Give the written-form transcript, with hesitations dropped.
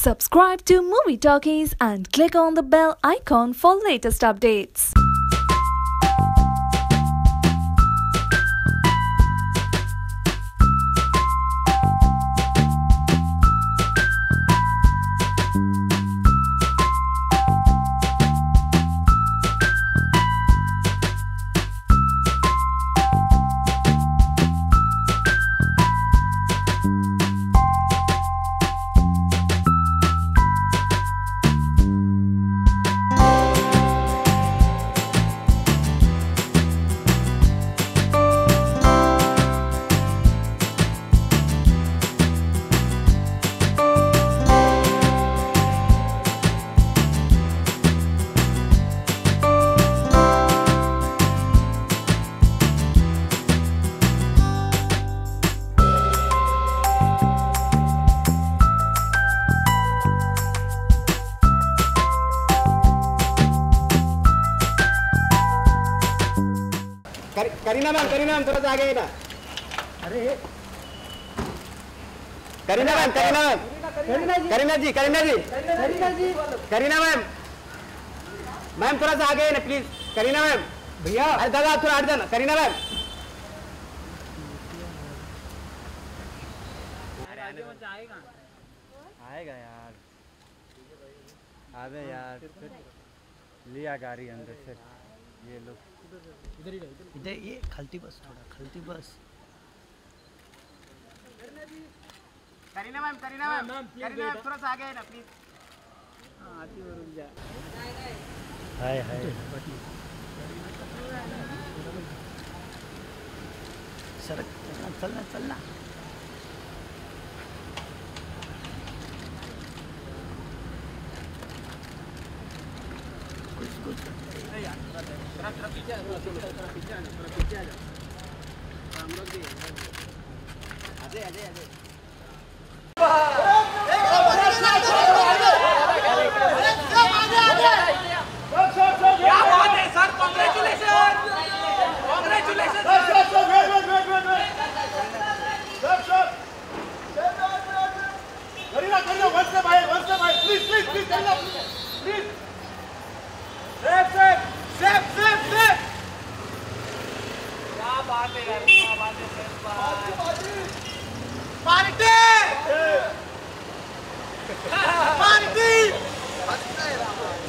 Subscribe to Movie Talkies and click on the bell icon for latest updates. Kareena ma'am थोड़ा सा आगे ना। अरे करीना मैम मैम थोड़ा सा आगे ना प्लीज। करीना मैम भैया, अरे दादा आप थोड़ा हट जाना। करीना मैम आएगा यार, आवे यार, लिया गाड़ी अंदर से। ये लोग इधर ये खलती बस, थोड़ा खलती बस। करीना मैम थोड़ा सा आगे ना प्लीज। आती हो, रुक जा। हाय हाय सड़क चलना कुछ पार्टी